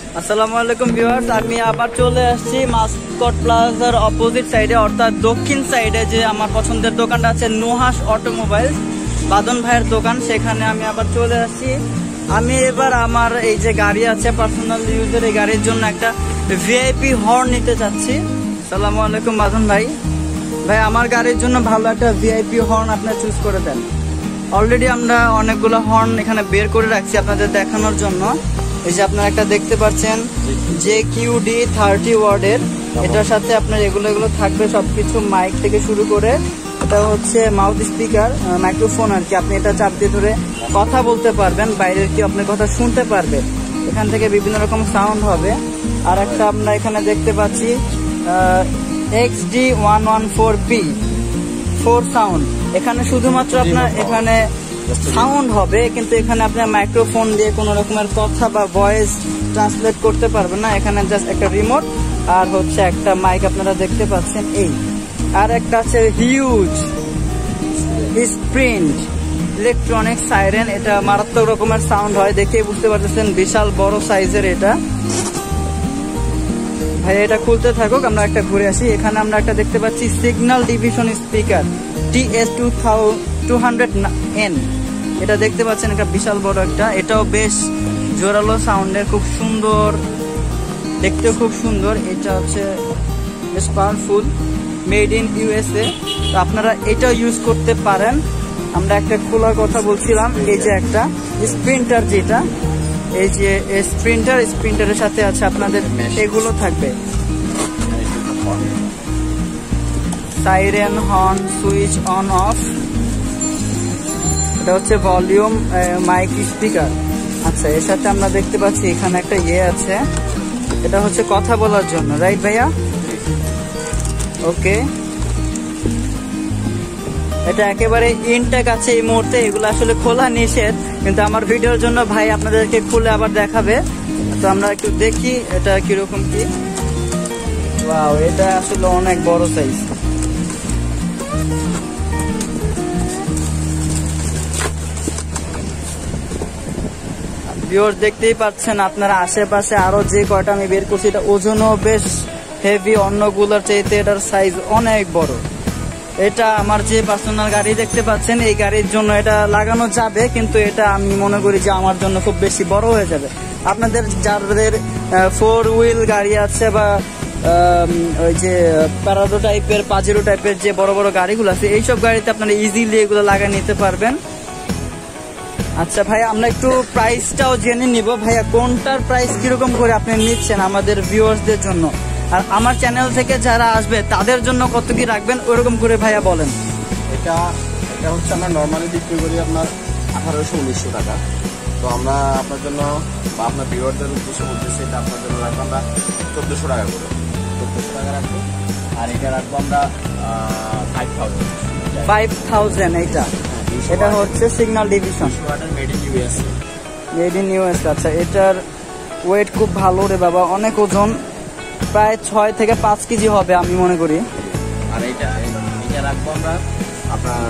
আসসালামু আলাইকুম ভিউয়ার্স, আমি আবার চলে আসছি মাস্কট প্লাজার অপোজিট সাইডে, অর্থাৎ দক্ষিণ সাইডে যে আমার পছন্দের দোকানটা আছে নুহাস অটোমোবাইলস, বাদন ভাইয়ের দোকান। সেখানে আমি আবার চলে আসছি। আমি এবার আমার এই যে গাড়ি আছে পার্সোনাল ইউজের, এই গাড়ির জন্য একটা ভিআইপি হর্ন নিতে চাচ্ছি। আসসালামু আলাইকুম বাদন ভাই। ভাই আমার গাড়ির জন্য ভালো একটা ভিআইপি হর্ন আপনার চুজ করে দেন। অলরেডি আমরা অনেকগুলো হর্ন এখানে বের করে রাখছি আপনাদের দেখানোর জন্য। এই যে আপনারা একটা দেখতে পাচ্ছেন JQD 30 ওয়ার্ডের, এটার সাথে আপনার এগুলো থাকবে সবকিছু, মাইক থেকে শুরু করে এটা হচ্ছে মাউথ স্পিকার, মাইক্রোফোন আর কি। আপনি এটা চাপ দিয়ে ধরে কথা বলতে পারবেন, বাইরের কি আপনার কথা শুনতে পারবে। এখান থেকে বিভিন্ন রকম সাউন্ড হবে। আর একটা আমরা এখানে দেখতে পাচ্ছি XD114P 4 সাউন্ড। এখানে শুধুমাত্র আপনার এখানে সাউন্ড হবে, কিন্তু এখানে আপনার মাইক্রোফোন দিয়ে কোনো রকমের কথা বা ভয়েস ট্রান্সলেট করতে পারবেন না। এখানে জাস্ট একটা রিমোট আর হচ্ছে একটা মাইক আপনারা দেখতে পাচ্ছেন। এই আর একটা আছে হিউজ স্প্রিন্ট ইলেকট্রনিক সাইরেন, এটা মারাত্মক রকমের সাউন্ড হয়, দেখে বুঝতে পারতেছেন বিশাল বড় সাইজের এটা। ভাই এটা খুলতে থাকুক, আমরা একটা ঘুরে আসি। এখানে আমরা একটা দেখতে পাচ্ছি সিগন্যাল ডিভিশন স্পিকার TS200N, এটা দেখতে পাচ্ছেন একটা বিশাল বড় একটা, এটাও বেশ জোরালো সাউন্ডের, খুব সুন্দর দেখতেও খুব সুন্দর। এটা হচ্ছে বেশ পাওয়ারফুল, মেড ইন USA। তো আপনারা এটাও ইউজ করতে পারেন। আমরা একটা খোলার কথা বলছিলাম, এই যে একটা স্প্রিন্টার, যেটা এই যে স্প্রিন্টারের সাথে আছে আপনাদের এগুলো থাকবে, siren, horn, switch on off, এটা হচ্ছে ভলিউম, মাইক, স্পিকার। আচ্ছা, এর সাথে আমরা দেখতে পাচ্ছি এখানে একটা আছে, এটা হচ্ছে কথা বলার জন্য, রাইট ভাইয়া? ওকে, এটা একেবারে ইনটেক আছে এই মুহূর্তে, এগুলো আসলে খোলা নিষেধ, কিন্তু আমার ভিডিওর জন্য ভাই আপনাদেরকে খুলে আবার দেখাবে। তো আমরা একটু দেখি এটা কিরকম কি। ওয়াও, এটা আসলে অনেক বড় সাইজ। ভিউয়ার্স দেখতেই পাচ্ছেন আপনারা, আশেপাশে আরো যে কয়টা আমি বের করছি, এটা ওজনও বেশ হেভি, অন্যগুলোর চাইতে এটার সাইজ অনেক বড়। এটা আমার যে পার্সোনাল গাড়ি দেখতে পাচ্ছেন, এই গাড়ির জন্য এটা লাগানো যাবে, কিন্তু এটা আমি মনে করি যে আমার জন্য খুব বেশি বড় হয়ে যাবে। আপনাদের যাদের 4 হুইল গাড়ি আছে বা ওই যে প্যারাডো টাইপের, পাজেরো টাইপের যে বড় বড় গাড়িগুলো আছে, এইসব গাড়িতে আপনারা ইজিলি এগুলো লাগিয়ে নিতে পারবেন। আচ্ছা ভাই, আমরা একটু প্রাইসটাও জেনে নিব। ভাইয়া কোনটার প্রাইস কিরকম করে আপনি নিচ্ছেন আমাদের ভিউয়ার্সদের জন্য, আর আমার চ্যানেল থেকে যারা আসবে তাদের জন্য কত কি রাখবেন ওরকম করে ভাইয়া বলেন। এটা হচ্ছে আমরা নর্মালি বিক্রি করি আপনার 1800-1900 টাকা। তো আমরা আপনার জন্য বা আপনার ভিউয়ারদের উদ্দেশ্যে বলতেছি, এটা আপনার জন্য রাখবো আমরা 1400 টাকা করে, 1400 টাকা রাখবো। আর এটা রাখবো আমরা 5000। এইটা এটা হচ্ছে signal division, made in US. আচ্ছা, এটার ওয়েট খুব ভালো রে বাবা, অনেক ওজন, প্রায় 6 থেকে 5 কেজি হবে আমি মনে করি। আর এটা রাখবো আমরা আপনার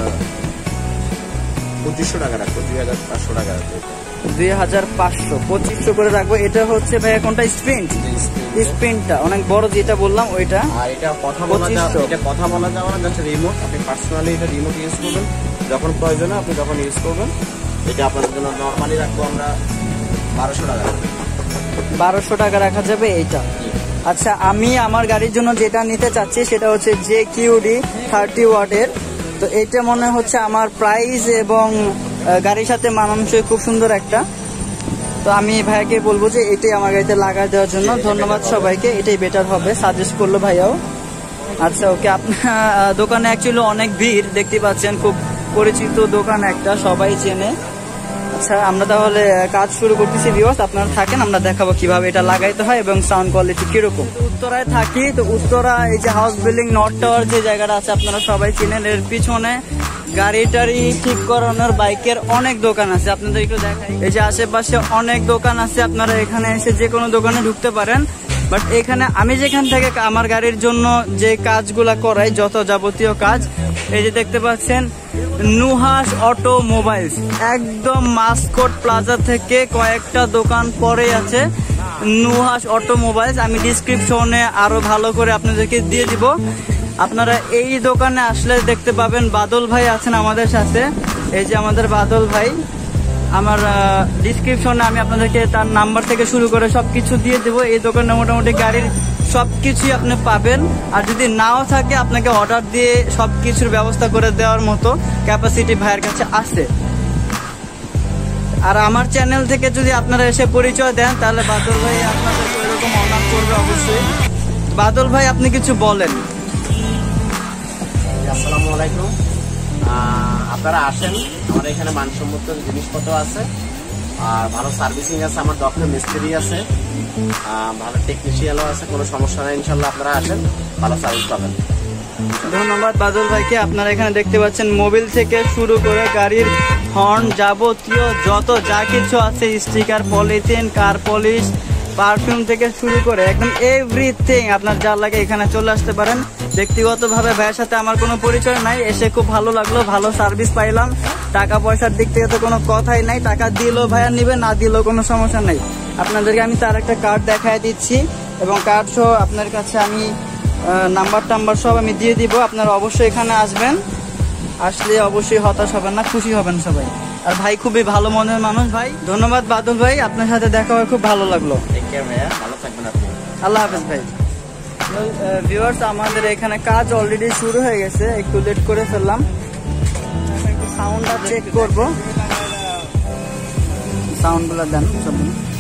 2500 টাকা রাখবো, 2500 টাকা রাখবো, 2500, 2500 করে রাখবো। এটা হচ্ছে ভাইয়া কোনটা? স্প্রিন্টটা অনেক বড় যেটা বললাম ওইটা। আর এটা কথা বলা যাবে না, জাস্ট রিমোট, আপনি পার্সোনালি এটা রিমোট ইউজ করবেন যখন প্রয়োজনে, আপনি তখন ইউজ করবেন। এটা আপনাদের জন্য নর্মালি রাখবো আমরা 1200 টাকা। 1200 টাকা রাখা যাবে এইটা। আচ্ছা, আমি আমার গাড়ির জন্য যেটা নিতে চাচ্ছি সেটা হচ্ছে JQD 30 ওয়াটের। তো এটা মনে হচ্ছে আমার প্রাইস এবং গাড়ির সাথে মানানসই, খুব সুন্দর একটা। তো আমি ভাইয়াকে বলবো যে এটাই আমার গাড়িতে লাগাই দেওয়ার জন্য। ধন্যবাদ সবাইকে, এটাই বেটার হবে, সাজেস্ট করলো ভাইয়াও। আচ্ছা ওকে, আপনার দোকানে অ্যাকচুয়ালি অনেক ভিড় দেখতে পাচ্ছেন, খুব পরিচিত দোকান একটা, সবাই চেনে। আচ্ছা, আমরা তাহলে কাজ শুরু করতেছি ভিউয়ার্স, আপনারা থাকেন, আমরা দেখাবো কিভাবে এটা লাগাইতে হয় এবং সাউন্ড কোয়ালিটি কিরকম। উত্তরায় থাকি, তো উত্তরা এই যে হাউস বিল্ডিং নর্থ টাওয়ার যে জায়গাটা আছে আপনারা সবাই চিনেন, এর পিছনে গাড়ি টাড়ি ঠিক করানোর বাইকের অনেক দোকান আছে, আপনাদের একটু দেখাই। এই যে আশেপাশে অনেক দোকান আছে, আপনারা এখানে এসে যে কোনো দোকানে ঢুকতে পারেন। বাট এখানে আমি যেখান থেকে আমার গাড়ির জন্য যে কাজগুলা করাই, যত যাবতীয় কাজ, এই যে দেখতে পাচ্ছেন নুহাস অটোমোবাইলস, একদম মাস্কট প্লাজা থেকে কয়েকটা দোকান পরে আছে। নুহাস অটোমোবাইলস। আমি ডিসক্রিপশনে আরো ভালো করে আপনাদেরকে দিয়ে দিব। আপনারা এই দোকানে আসলে দেখতে পাবেন বাদল ভাই আছেন আমাদের সাথে। এই যে আমাদের বাদল ভাই, আমার ডিসক্রিপশনে আমি আপনাদেরকে তার নাম্বার থেকে শুরু করে সবকিছু দিয়ে দেবো। এই দোকানে মোটামুটি গাড়ির সবকিছুই আপনি পাবেন। আর যদি নাও থাকে আপনাকে অর্ডার দিয়ে সবকিছুর ব্যবস্থা করে দেওয়ার মতো ক্যাপাসিটি ভাইয়ের কাছে আছে। আর আমার চ্যানেল থেকে যদি আপনারা এসে পরিচয় দেন তাহলে বাদল ভাই আপনাদেরকে ওইরকম অনার করবে অবশ্যই। বাদল ভাই আপনি কিছু বলেন। আসসালামু আলাইকুম। আপনারা আসেন, আমার এখানে মানসম্মত জিনিসপত্র আছে, আর ভালো সার্ভিসিং আছে, আমার দক্ষ মিস্ত্রি আছে, ভালো টেকনিশিয়ানও আছে, কোনো সমস্যা নেই। ইনশাল্লাহ আপনারা আসেন, ভালো সার্ভিস পাবেন। ধন্যবাদ বাদল ভাইকে। আপনারা এখানে দেখতে পাচ্ছেন মোবিল থেকে শুরু করে গাড়ির হর্ন যাবতীয় যত যা কিছু আছে, sticker, polythene, car polish, perfume থেকে শুরু করে একদম এভরিথিং আপনার যা লাগে এখানে চলে আসতে পারেন। ব্যক্তিগতভাবে ভাইয়ের সাথে আমার কোনো পরিচয় নাই, এসে খুব ভালো লাগলো, ভালো সার্ভিস পাইলাম। টাকা পয়সার দিক থেকে তো কোনো কথাই নাই, টাকা দিলেও ভাইয়া নিবে, না দিলেও কোনো সমস্যা নাই। আপনাদেরকে আমি তার একটা কার্ড দেখায় দিচ্ছি এবং কার্ড সহ আপনার কাছে আমি নাম্বার টাম্বার সব আমি দিয়ে দিব। আপনারা অবশ্যই এখানে আসবেন, আসলে অবশ্যই হতাশ হবেন না, খুশি হবেন সবাই। আর ভাই খুবই ভালো মনের মানুষ ভাই। ধন্যবাদ বাদল ভাই, আপনার সাথে দেখা হয়ে খুব ভালো লাগলো। ভালো থাকবেন আপনি। আল্লাহ হাফেজ ভাই। ভিউয়ার্স, আমাদের এখানে কাজ অলরেডি শুরু হয়ে গেছে, একটু লেট করে ফেললাম। একটু সাউন্ডটা চেক করবো, সাউন্ডগুলো দেন সব।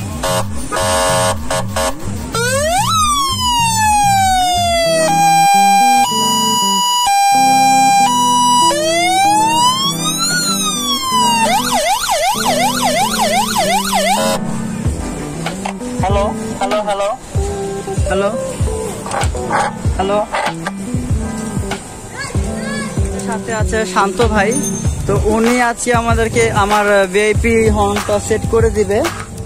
Hello hello hello hello hello, সাথে আছে শান্ত ভাই। তো উনি আজকে আমাদেরকে আমার ভিআইপি হর্নটা সেট করে দিবে।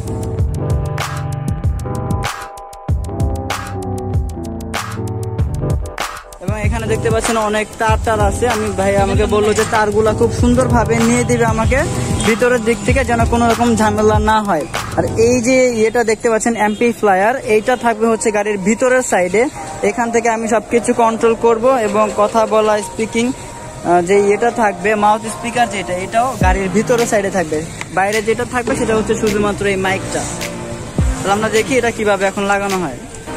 এবং এখানে দেখতে পাচ্ছেন অনেক তার আছে। আমি ভাই আমাকে বললো যে তারগুলা খুব সুন্দরভাবে নিয়ে দিবে আমাকে ভিতরের দিক থেকে, যেন কোনো রকম ঝামেলা না হয়। আর এই যে এটা দেখতে পাচ্ছেন অ্যাম্পলিফায়ার, এইটা থাকবে হচ্ছে গাড়ির ভিতরের সাইডে। এখান থেকে আমি সবকিছু কন্ট্রোল করব এবং কথা বলা, স্পিকিং যে এটা থাকবে মাউথ স্পিকার যেটা, এটাও গাড়ির ভিতরের সাইডে থাকবে। বাইরে যেটা থাকবে সেটা হচ্ছে শুধুমাত্র এই মাইকটা। তাহলে আমরা দেখি এটা কিভাবে এখন লাগানো হয়।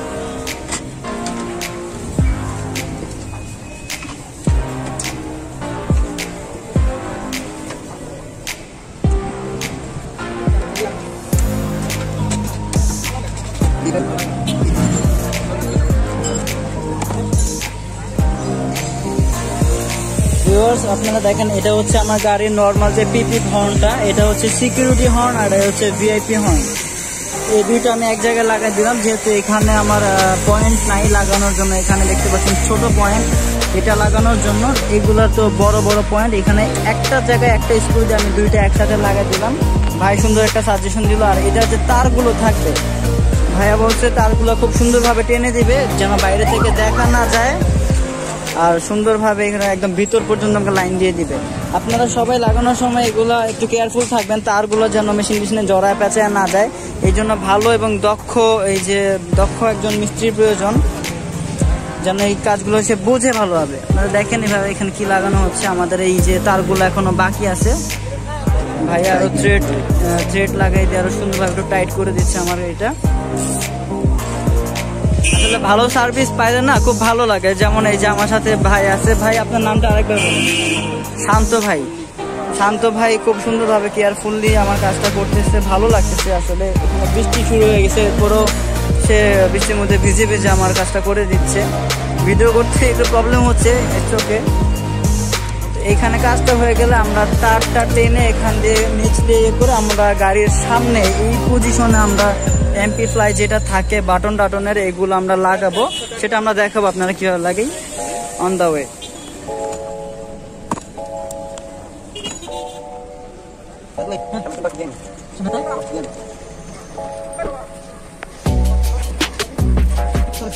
আপনারা দেখেন, এটা হচ্ছে আমার গাড়ির নর্মাল যে পিপি হর্নটা, এটা হচ্ছে সিকিউরিটি হর্ন আর এটা হচ্ছে ভিআইপি হর্ন। এই দুইটা আমি এক জায়গায় লাগাই দিলাম, যেহেতু এখানে আমার পয়েন্ট নাই লাগানোর জন্য। এখানে দেখতে পাচ্ছেন ছোট পয়েন্ট, এটা লাগানোর জন্য। এগুলো তো বড় বড় পয়েন্ট, এখানে একটা জায়গায় একটা স্ক্রু দিয়ে আমি দুইটা একসাথে লাগাই দিলাম। ভাই সুন্দর একটা সাজেশন দিল। আর এটা যে তারগুলো থাকবে, ভাইয়া বলছে তারগুলো খুব সুন্দরভাবে টেনে দিবে যেন বাইরে থেকে দেখা না যায়, আর সুন্দরভাবে এখানে একদম ভিতর পর্যন্ত আমাকে লাইন দিয়ে দিবে। আপনারা সবাই লাগানোর সময় এগুলো একটু কেয়ারফুল থাকবেন, তারগুলো যেন মেশিনে জড়ায় পেঁচায় না যায়। এই জন্য ভালো এবং দক্ষ একজন মিস্ত্রির প্রয়োজন, যেন এই কাজগুলো সে বুঝে ভালোভাবে। আপনারা দেখেন এভাবে এখানে কি লাগানো হচ্ছে। আমাদের এই যে তারগুলো এখনো বাকি আছে, ভাই আরো থ্রেড লাগাই দিয়ে আরো সুন্দরভাবে একটু টাইট করে দিচ্ছে আমার এটা। আসলে ভালো সার্ভিস পাইলে না খুব ভালো লাগে। যেমন এই যে আমার সাথে ভাই আছে, ভাই আপনার নামটা আরেকবার বলুন। শান্ত ভাই। শান্ত ভাই খুব সুন্দরভাবে কেয়ারফুললি আমার কাজটা করতেছে, ভালো লাগতেছে। আসলে বৃষ্টি শুরু হয়ে গেছে, এরপরও সে বৃষ্টির মধ্যে ভিজে ভিজে আমার কাজটা করে দিচ্ছে। ভিডিও করতে একটু প্রবলেম হচ্ছে চোখে। এখানে কাজটা হয়ে গেলে আমরা তারটা টেনে এখান দিয়ে নিচ দিয়ে করে আমরা গাড়ির সামনে এই পজিশনে আমরা এমপ্লিফায়ার যেটা থাকে বাটন টাটনের, এগুলো আমরা লাগাবো। সেটা আমরা দেখাবো আপনারা কিভাবে লাগাই on the way.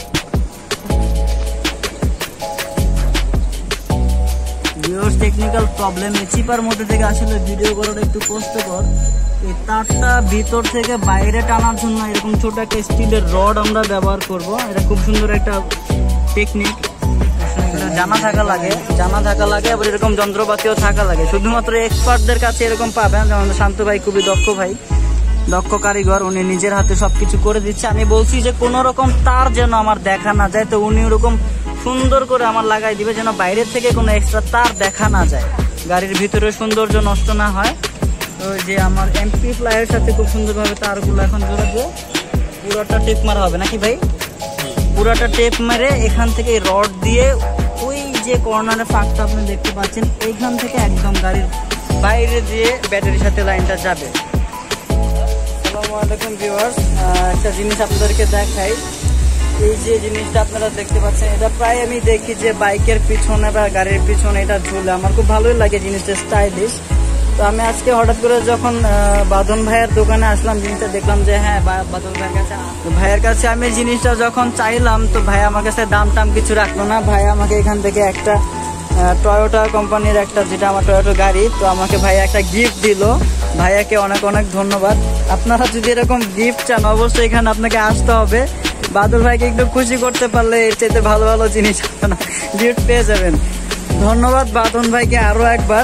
Technical problem, এই চিপার মধ্যে থেকে আসলে ভিডিও করাটা একটু কষ্টকর। এই তারটা ভিতর থেকে বাইরে টানার জন্য এরকম ছোট একটা স্টিলের রড আমরা ব্যবহার করব। এটা খুব সুন্দর একটা টেকনিক, জানা থাকা লাগে আবার এরকম যন্ত্রপাতিও থাকা লাগে। শুধুমাত্র এক্সপার্টদের কাছে এরকম পাবেন, যেমন শান্ত ভাই খুবই দক্ষ কারিগর, উনি নিজের হাতে সবকিছু করে দিচ্ছে। আমি বলছি যে কোন রকম তার যেন আমার দেখা না যায়, তো উনি ওরকম সুন্দর করে আমার লাগাই দিবে যেন বাইরের থেকে কোনো এক্সট্রা তার দেখা না যায়, গাড়ির ভিতরে সৌন্দর্য নষ্ট না হয়। তো যে আমার এমপি ফ্লাইয়ের সাথে খুব সুন্দরভাবে তারগুলো এখন জোড়া দিয়ে পুরোটা টেপ মারা হবে নাকি ভাই? পুরোটা টেপ মেরে এখান থেকে রড দিয়ে ওই যে কর্নারের ফাঁকটা আপনি দেখতে পাচ্ছেন, এইখান থেকে একদম গাড়ির বাইরে দিয়ে ব্যাটারির সাথে লাইনটা যাবে। আসসালামু আলাইকুম ভিউয়ার্স, একটা জিনিস আপনাদেরকে দেখাই। এই যে জিনিসটা আপনারা দেখতে পাচ্ছেন, এটা প্রায় আমি দেখি যে বাইকের পিছনে বা গাড়ির পিছনে এটা ঝুলে, আমার খুব ভালোই লাগে জিনিসটা, স্টাইলিশ। তো আমি আজকে হঠাৎ করে যখন বাঁধন ভাইয়ের দোকানে আসলাম, জিনিসটা দেখলাম যে হ্যাঁ বাঁধন ভাইয়ের কাছে আমি জিনিসটা যখন চাইলাম, তো ভাই আমার কাছে দাম টাম কিছু রাখলো না। ভাই আমাকে এখান থেকে একটা টয়োটা কোম্পানির একটা, যেটা আমার টয়োটা গাড়ি, তো আমাকে ভাই একটা গিফট দিল। ভাইয়াকে অনেক অনেক ধন্যবাদ। আপনারা যদি এরকম গিফট চান অবশ্যই এখানে আপনাকে আসতে হবে। বাদল ভাইকে একটু খুশি করতে পারলে এর চাইতে ভালো ভালো জিনিস আপনারা গিফট পেয়ে যাবেন। ধন্যবাদ বাদন ভাইকে আরো একবার।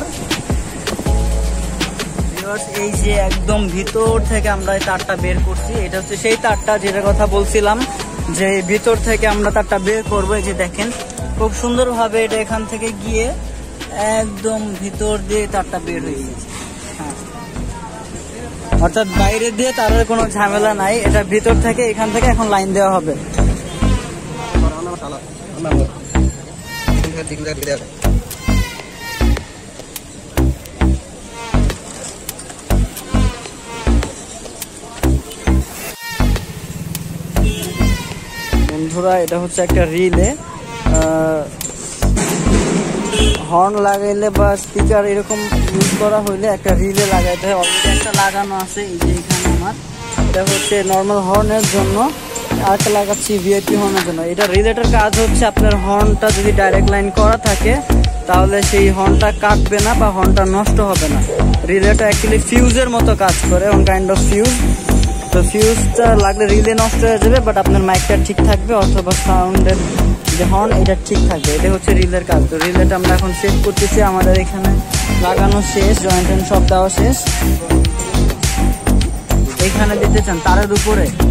এই যে একদম ভিতর থেকে আমরা এই তারটা বের করছি, এটা হচ্ছে সেই তারটা যেটার কথা বলছিলাম যে ভিতর থেকে আমরা তারটা বের করবো। এই যে দেখেন খুব সুন্দর ভাবে এটা এখান থেকে গিয়ে একদম ভিতর দিয়ে তারটা বের হয়ে গেছে। হ্যাঁ, অর্থাৎ বাইরে দিয়ে তারের কোনো ঝামেলা নাই, এটা ভিতর থেকে এখান থেকে এখন লাইন দেওয়া হবে। বন্ধুরা, এটা হচ্ছে একটা রিলে, হর্ন লাগাইলে বা স্পিকার এরকম ইউজ করা হইলে একটা রিলে লাগাইতে হয়। অলরেডি একটা লাগানো আছে, এই যে এখানে আমার, এটা হচ্ছে নর্মাল হর্নের জন্য, আরেকটা লাগাচ্ছি ভিআইপি হর্নের জন্য। এটা রিলেটার কাজ হচ্ছে আপনার হর্নটা যদি ডাইরেক্ট লাইন করা থাকে তাহলে সেই হর্নটা কাটবে না বা হর্নটা নষ্ট হবে না। রিলেটা অ্যাকচুয়ালি ফিউজের মতো কাজ করে, ওন কাইন্ড অফ ফিউজ। তো ফিউজটা লাগলে রিলে নষ্ট হয়ে যাবে, বাট আপনার মাইকটা ঠিক থাকবে অথবা সাউন্ডের যে হর্ন এটা ঠিক থাকবে। এটা হচ্ছে রিলের কাজ। তো রিলেটা আমরা এখন সেট করতেছি, আমাদের এখানে লাগানো শেষ, জয়েন্ট সব দেওয়া শেষ। এখানে দিতে চান তারের উপরে